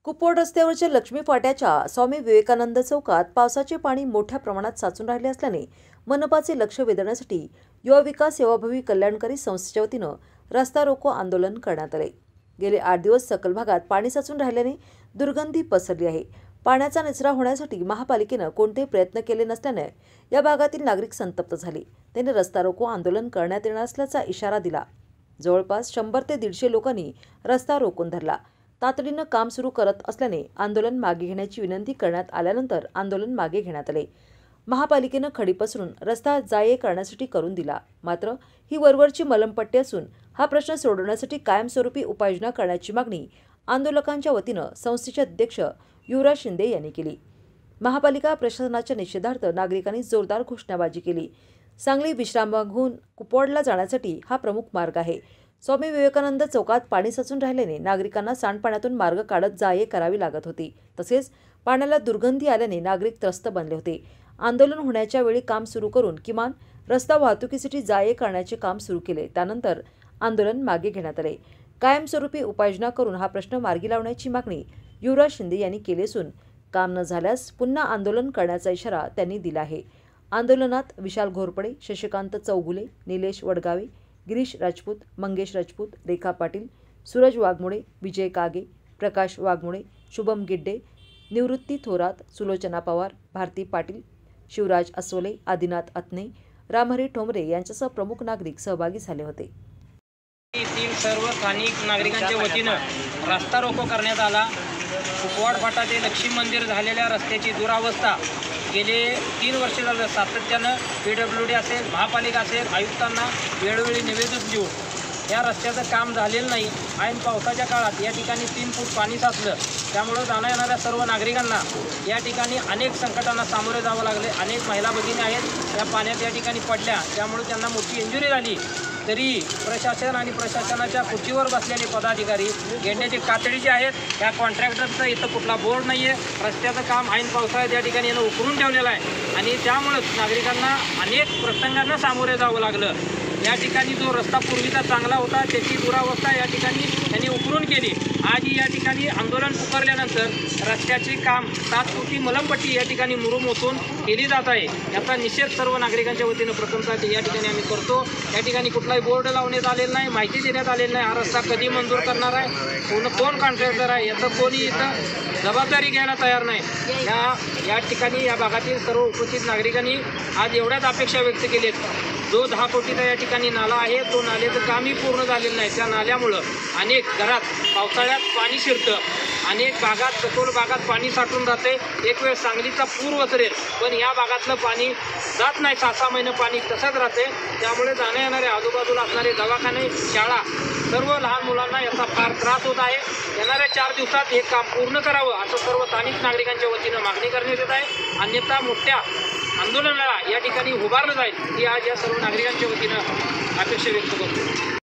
कुपवाड रस्त्यावरच्या लक्ष्मी फाट्याच्या स्वामी विवेकानंद चौकात पावसाचे पाणी मोठ्या प्रमाणात साचून राहिले असल्याने मनपाचे लक्ष वेधण्यासाठी युवा विकास सेवाभावी कल्याणकारी संस्थेच्या वतीनं रस्ता रोको आंदोलन करण्यात आले। गेले 8 दिवस सकल भागात पाणी साचून राहिल्याने दुर्गंधी पसरली आहे। पाण्याचा निचरा होण्यासाठी महापालिकेने कोणतेही प्रयत्न केले नसल्याने या भागातील नागरिक संतप्त झाले। त्यांनी रस्ता रोको आंदोलन करण्यात येणार असल्याचा इशारा दिला। जवळपास 100 ते 150 लोकांनी रस्ता रोखून धरला। तातडीनं काम सुरू करत असल्याने आंदोलन मागे घेण्याची विनंती करण्यात आल्यानंतर आंदोलन मागे घेण्यात आले। महापालिकेनं खडी पसरून रस्ता जाये करण्यासाठी करून दिला। मात्र ही वरवरची मलमपट्टी असून हा प्रश्न सोडवण्यासाठी कायमस्वरूपी उपाययोजना करण्याची मागणी आंदोलकांच्या वतीनं संस्थेचे अध्यक्ष युवराज शिंदे यांनी केली। महापालिका प्रशासनाच्या निषेधार्थ नागरिकांनी जोरदार घोषणाबाजी केली। सांगली विश्रामबागहून कुपवाडला जाण्यासाठी हा प्रमुख मार्ग आहे। स्वामी विवेकानंद चौकात पाणी साचून राहिल्याने नागरिकांना सांडपाण्यातून मार्ग काढत जाये करावी लागत होती। तसेच पाण्याला दुर्गंधी आल्याने नागरिक त्रस्त बनले होते। आंदोलन होण्याच्या वेळी काम सुरू करून किमान रस्ता वाहतुकीसाठी जाये करण्याचे काम सुरू केले। त्यानंतर आंदोलन मागे घेण्यात आले। कायमस्वरूपी उपाययोजना करून हा प्रश्न मार्गी लावण्याची मागणी युवराज शिंदे यांनी केली असून काम न झाल्यास पुन्हा आंदोलन करण्याचा इशारा त्यांनी दिला आहे। आंदोलनात विशाल घोरपडे, शशिकांत चौगुले, निलेश वडगावे, गिरीश राजपूत, मंगेश राजपूत, रेखा पाटील, सूरज वाघमोडे, विजय कागे, प्रकाश वाघमोडे, शुभम गिड्डे, निवृत्ती थोरात, सुलोचना पवार, भारती पाटील, शिवराज अस्वले, आदिनाथ अत्ने, रामहरी ठोंबरे यांच्यासह प्रमुख नागरिक सहभागी झाले होते। येथील सर्व स्थानिक नागरिकांच्या वतीनं रस्ता रोको करण्यात आला। कुपवाड फाटा ते लक्ष्मी मंदिर झालेल्या रस्त्याची दुरावस्था गेले 3 वर्ष झालं सातत्यानं PWD असेल, महापालिका असेल, आयुक्तांना वेळोवेळी निवेदन देऊन या रस्त्याचं काम झालेलं नाही। ऐन पावसाच्या काळात या ठिकाणी 3 फूट पाणी साचलं। त्यामुळे जाण्या येणाऱ्या सर्व नागरिकांना या ठिकाणी अनेक संकटांना सामोरे जावं लागले। अनेक महिला भगिनी आहेत या पाण्यात या ठिकाणी पडल्या, त्यामुळे त्यांना मोठी इंजुरी झाली। तरी प्रशासन आणि प्रशासनाच्या खुर्चीवर बसलेले पदाधिकारी गेंड्याची कातडी जी आहेत त्या कॉन्ट्रॅक्टरचा इथं कुठला बोर्ड नाही आहे। रस्त्याचं काम ऐन पावसाळ्यात या ठिकाणी यानं उकरून ठेवलेलं आहे आणि त्यामुळेच नागरिकांना अनेक प्रसंगांना सामोरे जावं लागलं। या ठिकाणी जो रस्ता पूर्वीचा चांगला होता त्याची दुरावस्था या ठिकाणी त्यांनी उकरून केली। आज या ठिकाणी आंदोलन पुकारल्यानंतर रस्त्याचे काम 7 कोटी मलमपट्टी या ठिकाणी मुरुम ओतून केली जात आहे। याचा निषेध सर्व नागरिकांच्या वतीनं प्रथमतः या ठिकाणी आम्ही करतो। या ठिकाणी कुठलाही बोर्ड लावण्यात आलेला नाही, माहिती देण्यात आलेली नाही। हा रस्ता कधी मंजूर करणार आहे, कोण कॉन्ट्रॅक्टर आहे याचं कोणी इथं जबाबदारी घ्यायला तयार नाही। या ठिकाणी या भागातील सर्व उपस्थित नागरिकांनी आज एवढ्याच अपेक्षा व्यक्त केल्यात। जो 10 कोटीचा या ठिकाणी नाला आहे तो नाल्याचं कामही पूर्ण झालेलं नाही। त्या नाल्यामुळं अनेक घरात पावसाळ्यात पाणी शिरतं, अनेक भागात सखोल भागात पाणी साठून जाते। एक वेळ सांगलीचा पूर वसरेल पण या भागातलं पाणी जात नाही। 6-6 महिने पाणी तसंच राहते। त्यामुळे जाण्या येणारे आजूबाजूला असणारे दवाखाने, शाळा, सर्व लहान मुलांना याचा फार त्रास होत आहे। येणाऱ्या 4 दिवसात हे काम पूर्ण करावं असं सर्व स्थानिक नागरिकांच्या वतीनं मागणी करण्यात येत आहे। अन्यथा मोठ्या आंदोलनाला या ठिकाणी उभारलं जाईल ही आज या सर्व नागरिकांच्या वतीनं अपेक्षा व्यक्त करतो।